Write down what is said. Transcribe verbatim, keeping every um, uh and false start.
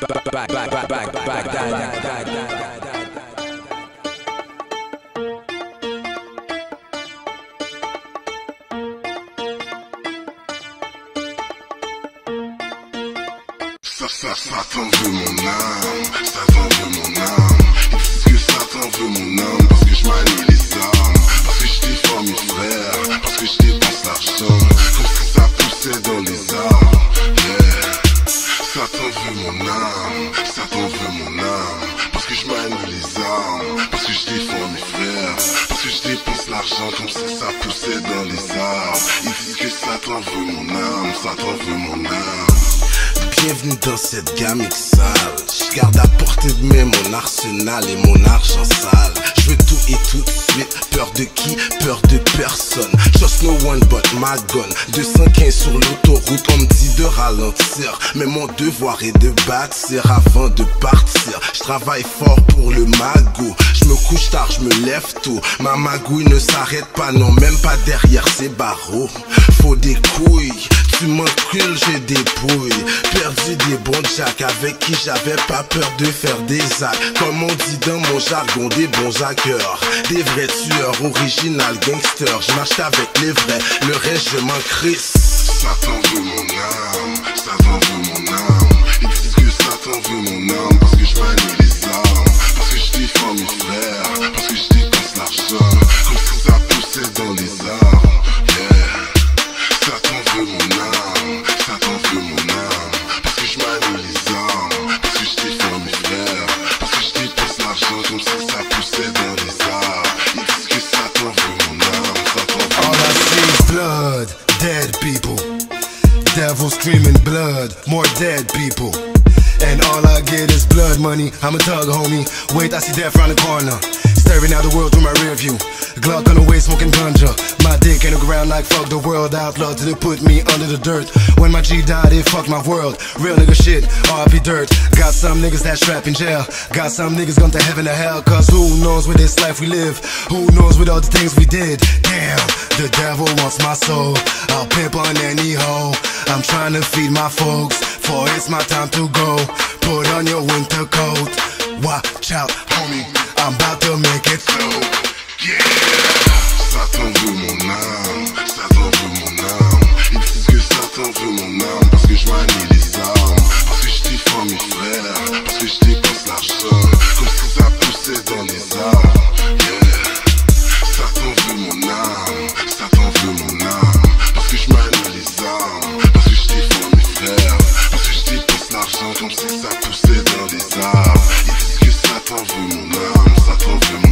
Ça, ça, Satan veut mon âme, Satan veut mon âme. Ils disent que Satan veut mon âme parce que je manie les armes, parce que je défends mes frères, parce que je dépense l'argent comme si ça poussait dans les arbres. Yeah. Satan veut mon âme, Satan veut mon âme, parce que je manie les armes, parce que je défends mes frères, parce que je dépense l'argent comme si ça poussait dans les arbres. Ils disent que Satan veut mon âme, Satan veut mon âme. Bienvenue dans cette gamique sale. Je garde à portée de main mon arsenal et mon argent sale. Je veux tout et tout de suite. Peur de qui? Peur de personne. Just no one but my gun. deux cent quinze sur l'autoroute, on me dit de ralentir, mais mon devoir est de bâtir avant de partir. Je travaille fort pour le magot. Je me couche tard, je me lève tôt. Ma magouille ne s'arrête pas, non, même pas derrière ces barreaux. Faut des couilles, tu m'encules, j'ai des pouilles. Perdu des bons jacks avec qui j'avais pas peur de faire des actes. Comme on dit dans mon jargon, des bons hackers, des vrais tueurs, original gangsters. Je marche avec les vrais, le reste je m'en crisse. Satan veut mon âme, Satan veut mon âme. Ils disent que Satan veut mon âme parce que je manie les armes, parce que je défends mes frères, parce que je dépense l'argent comme si ça poussait dans les arbres. Yeah. Satan veut mon âme, Satan veut mon âme, parce que je manie les armes, parce que je défends mes frères, parce que je dépense l'argent comme si ça poussait dans les arbres. Ils disent que Satan veut mon âme, Satan veut mon âme. All I see is blood, dead people. Devil screaming blood, more dead people. And all I get is blood money. I'm a thug, homie. Wait, I see death around the corner. Staring out the world through my rear view. Glock on the way, smoking ganja. My dick in the ground like fuck the world. Outlaw till they put me under the dirt. When my G died, it fucked my world. Real nigga shit, R I P dirt. Got some niggas that strap in jail. Got some niggas gone to heaven or hell. Cause who knows with this life we live? Who knows with all the things we did? Damn, the devil wants my soul. I'll pimp on any hoe. I'm trying to feed my folks, for it's my time to go. Put on your winter coat. Watch out, homie, I'm about to make it so. Yeah. Satan veut mon âme, Satan veut mon âme. Ils disent que Satan veut mon âme parce que je manie les armes, parce que je défends mes frères, parce que je dépense l'argent comme si ça poussait dans les arbres. Yeah. Satan veut mon âme, Satan veut mon âme, parce que je manie les armes, parce que je défends mes frères, parce que je dépense l'argent comme si ça poussait dans les arbres. Ils disent que Satan veut mon âme, Satan veut mon âme.